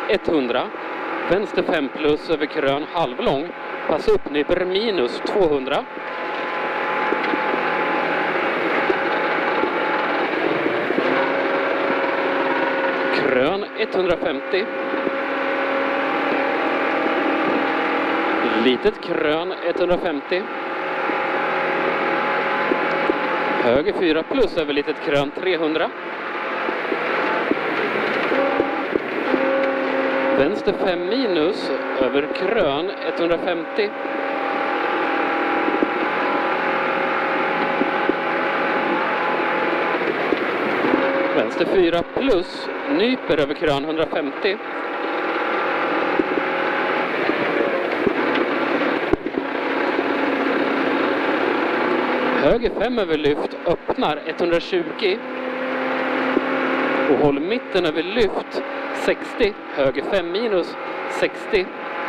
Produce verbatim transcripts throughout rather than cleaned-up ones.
hundra. Vänster fem plus över krön halvlång. Pass upp nyper minus tvåhundra. Krön etthundrafemtio. Litet krön etthundrafemtio. Höger fyra plus över litet krön trehundra. Vänster fem minus över krön etthundrafemtio. Vänster fyra plus nyper över krön hundrafemtio. Höger fem över lyft öppnar etthundratjugo. Och håll mitten över lyft sextio. Höger fem minus sextio.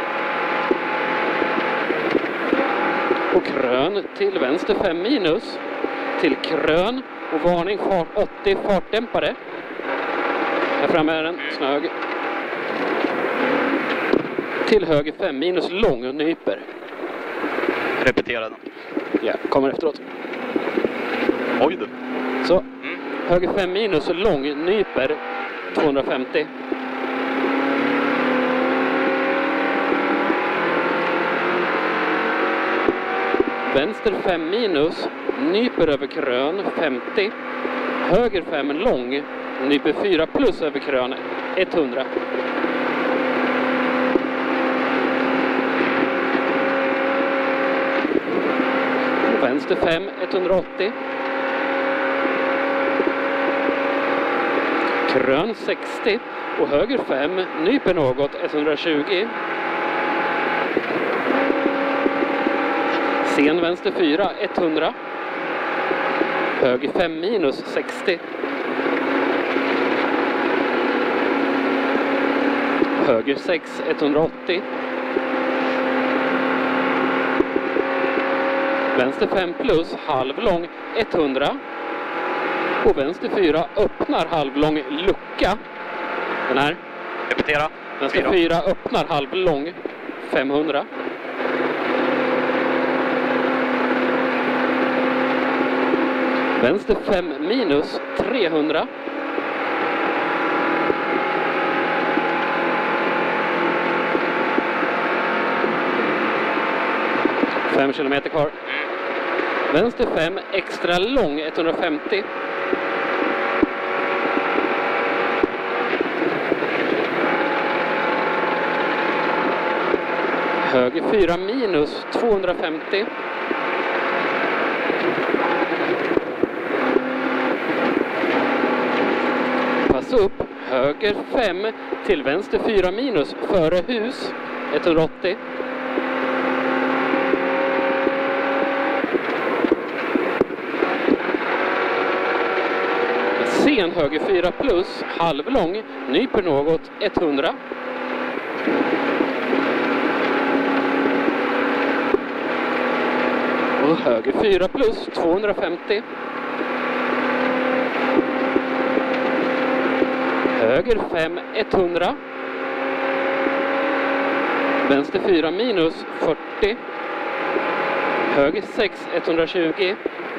Och krön till vänster fem minus. Till krön och varning fart åttio fartdämpare. Här framme är den snög. Till höger fem minus lång och nyper. Repetera den. Ja, kommer efteråt. Oj du. Så, Mm. höger fem minus och lång nyper tvåhundrafemtio. Vänster fem minus, nyper över krön femtio. Höger fem lång, nyper fyra plus över krön hundra. Vänster fem etthundraåttio. Krön sextio och höger fem nyper något etthundratjugo. Sen vänster fyra hundra. Höger fem minus sextio. Höger sex etthundraåttio. Vänster fem plus halvlång hundra. Och vänster fyra öppnar halvlång lucka. Den här. Repetera. Vänster Fyra. fyra öppnar halvlång femhundra. Vänster fem minus trehundra. Fem kilometer kvar. Vänster fem extra lång etthundrafemtio. Höger fyra minus tvåhundrafemtio. Pass upp, höger fem till vänster fyra minus före hus etthundraåttio. Sen höger fyra plus halvlång nyper något hundra. Och höger fyra plus tvåhundrafemtio. Höger fem hundra. Vänster fyra minus fyrtio. Höger sex etthundratjugo.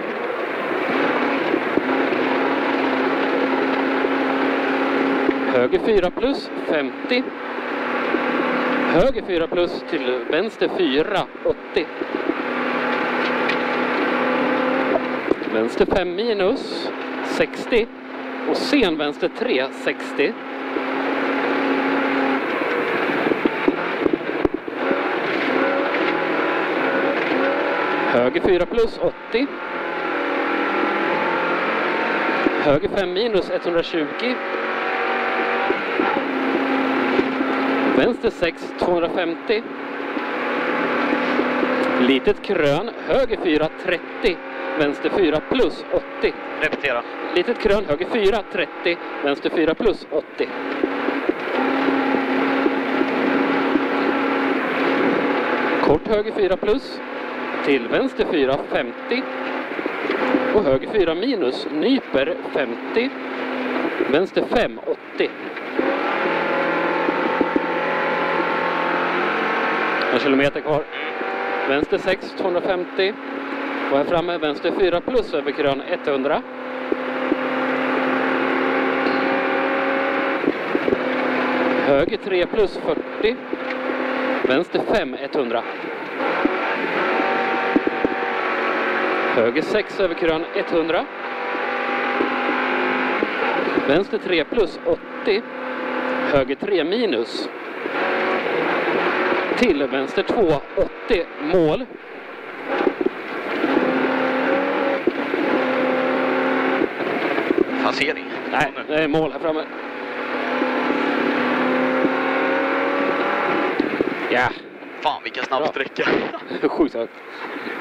Höger fyra plus femtio. Höger fyra plus till vänster fyra åttio. Vänster fem minus sextio. Och sen vänster tre sextio. Höger fyra plus åttio. Höger fem minus etthundratjugo. Vänster sex tvåhundrafemtio. Litet krön, höger fyra trettio. Vänster fyra plus åttio. Repetera. Litet krön, höger fyra trettio. Vänster fyra plus åttio. Kort höger fyra plus. Till vänster fyra femtio. Och höger fyra minus. Nyper femtio. Vänster fem åttio. En kilometer kvar. Vänster sex tvåhundrafemtio. Och här framme vänster fyra plus över krön etthundra. Höger tre plus fyrtio. Vänster fem etthundra. Höger sex över krön etthundra. Vänster tre plus åttio. Höger tre minus. Till vänster två åttio mål. Han ser det. Nej, det är mål här framme. Ja. Fan, vilken snabb Bra. sträcka. Sjukt högt.